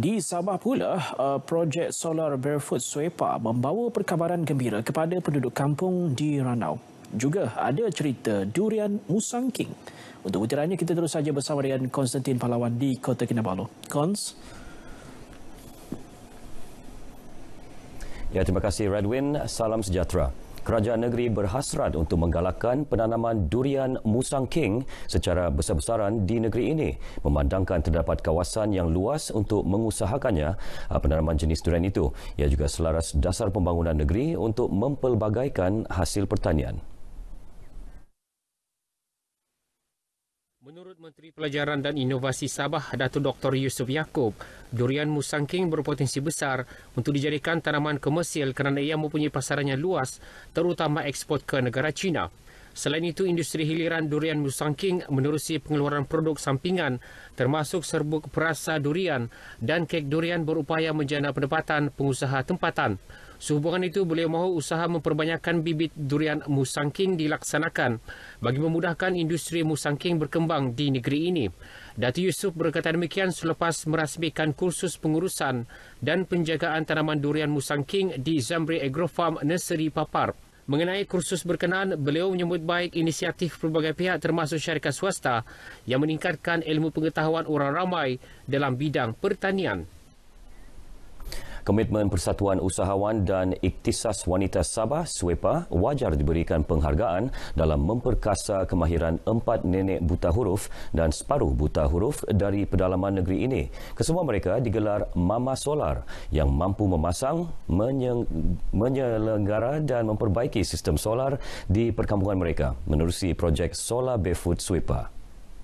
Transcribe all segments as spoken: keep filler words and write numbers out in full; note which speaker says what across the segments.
Speaker 1: Di Sabah pula, projek solar Barefoot Swepa membawa perkabaran gembira kepada penduduk kampung di Ranau. Juga ada cerita durian musangking. Untuk butirannya, kita terus saja bersama dengan Konstantin Pahlawan di Kota Kinabalu. Kons.
Speaker 2: Ya, terima kasih Redwin. Salam sejahtera. Kerajaan negeri berhasrat untuk menggalakkan penanaman durian musangking secara besar-besaran di negeri ini, memandangkan terdapat kawasan yang luas untuk mengusahakannya penanaman jenis durian itu. Ia juga selaras dasar pembangunan negeri untuk mempelbagaikan hasil pertanian.
Speaker 3: Menurut Menteri Pelajaran dan Inovasi Sabah, Datuk Doktor Yusuf Yaakob, durian musangking berpotensi besar untuk dijadikan tanaman komersial kerana ia mempunyai pasaran yang luas, terutama ekspor ke negara China. Selain itu, industri hiliran durian musangking menerusi pengeluaran produk sampingan termasuk serbuk perasa durian dan kek durian berupaya menjana pendapatan pengusaha tempatan. Sehubungan itu, beliau mahu usaha memperbanyakkan bibit durian musangking dilaksanakan bagi memudahkan industri musangking berkembang di negeri ini. Datuk Yusuf berkata demikian selepas merasmikan kursus pengurusan dan penjagaan tanaman durian musangking di Zamri Agrofarm Nursery Papar. Mengenai kursus berkenaan, beliau menyambut baik inisiatif pelbagai pihak termasuk syarikat swasta yang meningkatkan ilmu pengetahuan orang ramai dalam bidang pertanian.
Speaker 2: Komitmen Persatuan Usahawan dan Iktisas Wanita Sabah Swepa wajar diberikan penghargaan dalam memperkasa kemahiran empat nenek buta huruf dan separuh buta huruf dari pedalaman negeri ini. Kesemua mereka digelar Mama Solar yang mampu memasang, menyelenggara dan memperbaiki sistem solar di perkampungan mereka menerusi projek Solar Barefoot Swepa.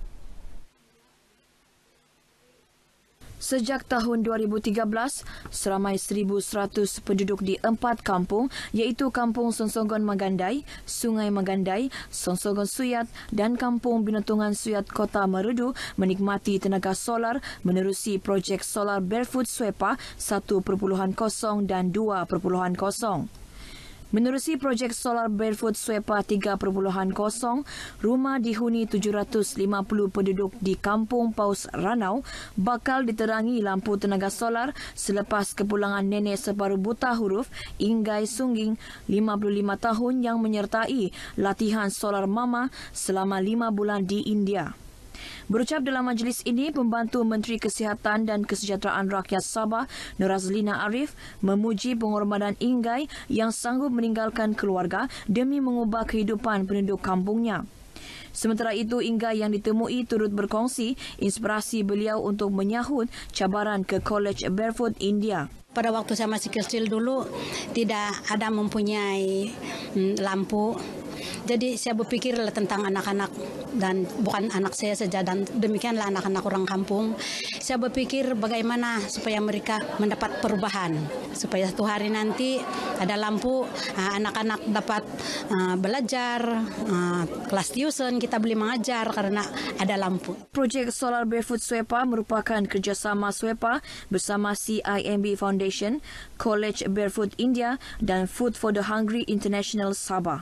Speaker 4: Sejak tahun dua ribu tiga belas, seramai seribu seratus penduduk di empat kampung iaitu Kampung Sonsongon Magandai, Sungai Magandai, Sonsongon Suyat dan Kampung Binuntungan Suyat Kota Merudu menikmati tenaga solar menerusi projek Solar Barefoot Swepa satu titik kosong dan dua titik kosong. Menerusi projek Solar Barefoot Swepa tiga titik kosong, rumah dihuni tujuh ratus lima puluh penduduk di Kampung Paus Ranau bakal diterangi lampu tenaga solar selepas kepulangan nenek separuh buta huruf Ingai Sungging, lima puluh lima tahun yang menyertai latihan solar mama selama lima bulan di India. Berucap dalam majlis ini, Pembantu Menteri Kesihatan dan Kesejahteraan Rakyat Sabah, Norazlina Arif, memuji pengorbanan Ingai yang sanggup meninggalkan keluarga demi mengubah kehidupan penduduk kampungnya. Sementara itu, Ingai yang ditemui turut berkongsi inspirasi beliau untuk menyahut cabaran ke College Barefoot India.
Speaker 5: Pada waktu saya masih kecil dulu, tidak ada mempunyai hmm, lampu. Jadi saya berpikir tentang anak-anak dan bukan anak saya saja dan demikianlah anak-anak orang kampung. Saya berpikir bagaimana supaya mereka mendapat perubahan. Supaya satu hari nanti ada lampu, anak-anak dapat belajar, kelas tuition kita boleh mengajar karena ada lampu.
Speaker 4: Projek Solar Barefoot Swepa merupakan kerjasama Swepa bersama C I M B Foundation, College Barefoot India dan Food for the Hungry International Sabah.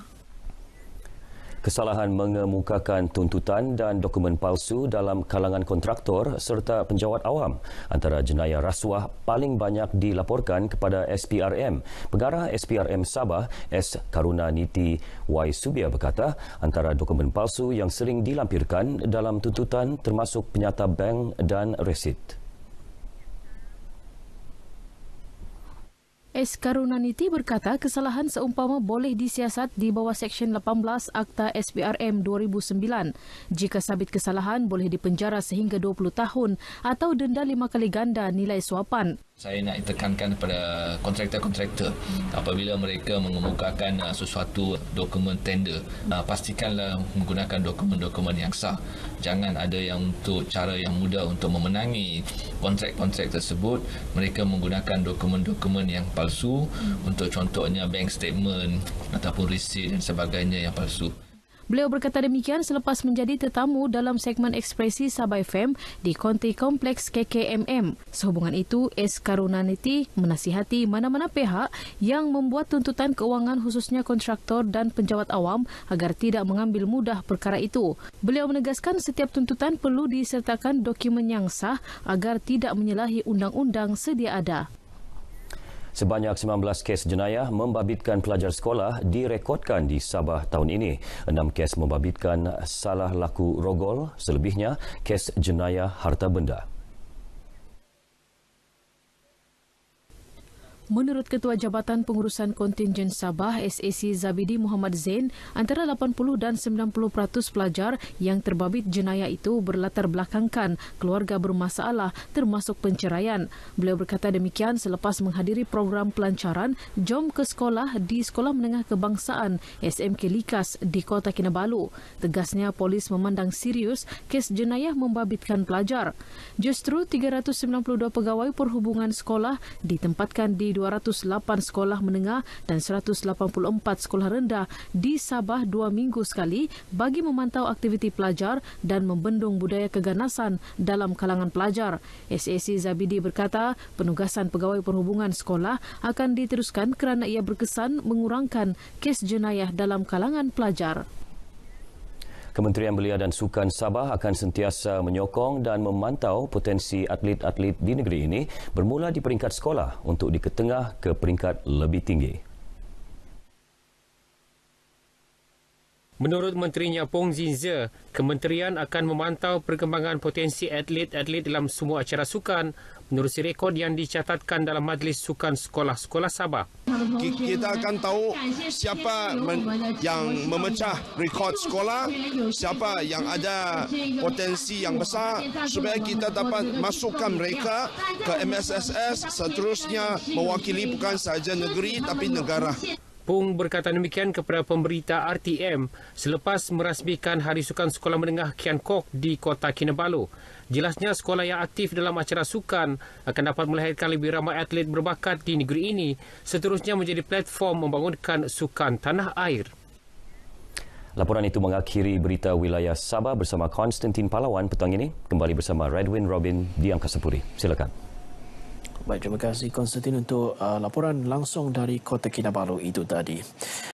Speaker 2: Kesalahan mengemukakan tuntutan dan dokumen palsu dalam kalangan kontraktor serta penjawat awam antara jenayah rasuah paling banyak dilaporkan kepada S P R M. Pengarah S P R M Sabah, S. Karunaniti Y. Subia berkata antara dokumen palsu yang sering dilampirkan dalam tuntutan termasuk penyata bank dan resit.
Speaker 6: S. Karunaniti berkata kesalahan seumpama boleh disiasat di bawah Seksyen lapan belas Akta S P R M dua ribu sembilan. Jika sabit kesalahan, boleh dipenjara sehingga dua puluh tahun atau denda lima kali ganda nilai suapan.
Speaker 7: Saya nak tekankan kepada kontraktor-kontraktor apabila mereka mengemukakan sesuatu dokumen tender, pastikanlah menggunakan dokumen-dokumen yang sah. Jangan ada yang untuk cara yang mudah untuk memenangi kontrak-kontrak tersebut, mereka menggunakan dokumen-dokumen yang palsu untuk contohnya bank statement ataupun resit dan sebagainya yang palsu.
Speaker 6: Beliau berkata demikian selepas menjadi tetamu dalam segmen Ekspresi Sabah F M di Konti Kompleks K K M M. Sehubungan itu, S. Karunaniti menasihati mana-mana pihak yang membuat tuntutan keuangan khususnya kontraktor dan penjawat awam agar tidak mengambil mudah perkara itu. Beliau menegaskan setiap tuntutan perlu disertakan dokumen yang sah agar tidak menyalahi undang-undang sedia ada.
Speaker 2: Sebanyak sembilan belas kes jenayah membabitkan pelajar sekolah direkodkan di Sabah tahun ini. Enam kes membabitkan salah laku rogol, selebihnya kes jenayah harta benda.
Speaker 6: Menurut Ketua Jabatan Pengurusan Kontingen Sabah S A C Zabidi Muhammad Zain, antara lapan puluh dan sembilan puluh peratus pelajar yang terbabit jenayah itu berlatar belakangkan keluarga bermasalah termasuk penceraian. Beliau berkata demikian selepas menghadiri program pelancaran Jom ke Sekolah di Sekolah Menengah Kebangsaan S M K Likas di Kota Kinabalu. Tegasnya polis memandang serius kes jenayah membabitkan pelajar. Justru tiga ratus sembilan puluh dua pegawai perhubungan sekolah ditempatkan di dua ratus lapan sekolah menengah dan seratus lapan puluh empat sekolah rendah di Sabah dua minggu sekali bagi memantau aktiviti pelajar dan membendung budaya keganasan dalam kalangan pelajar. S A C Zabidi berkata penugasan pegawai perhubungan sekolah akan diteruskan kerana ia berkesan mengurangkan kes jenayah dalam kalangan pelajar.
Speaker 2: Kementerian Belia dan Sukan Sabah akan sentiasa menyokong dan memantau potensi atlet-atlet di negeri ini bermula di peringkat sekolah untuk diketengah ke peringkat lebih tinggi.
Speaker 3: Menurut Menterinya Pong Zinze, kementerian akan memantau perkembangan potensi atlet-atlet dalam semua acara sukan menerusi rekod yang dicatatkan dalam Majlis Sukan Sekolah-Sekolah Sabah.
Speaker 8: Kita akan tahu siapa yang memecah rekod sekolah, siapa yang ada potensi yang besar supaya kita dapat masukkan mereka ke M S S S seterusnya mewakili bukan sahaja negeri tapi negara.
Speaker 3: Pung berkata demikian kepada pemberita R T M selepas merasmikan Hari Sukan Sekolah Menengah Kian Kok di Kota Kinabalu. Jelasnya sekolah yang aktif dalam acara sukan akan dapat melahirkan lebih ramai atlet berbakat di negeri ini, seterusnya menjadi platform membangunkan sukan tanah air.
Speaker 2: Laporan itu mengakhiri berita wilayah Sabah bersama Konstantin Palawan petang ini. Kembali bersama Redwin Robin di Angkasa Puri. Silakan.
Speaker 1: Baik, terima kasih Konstantin untuk uh, laporan langsung dari Kota Kinabalu itu tadi.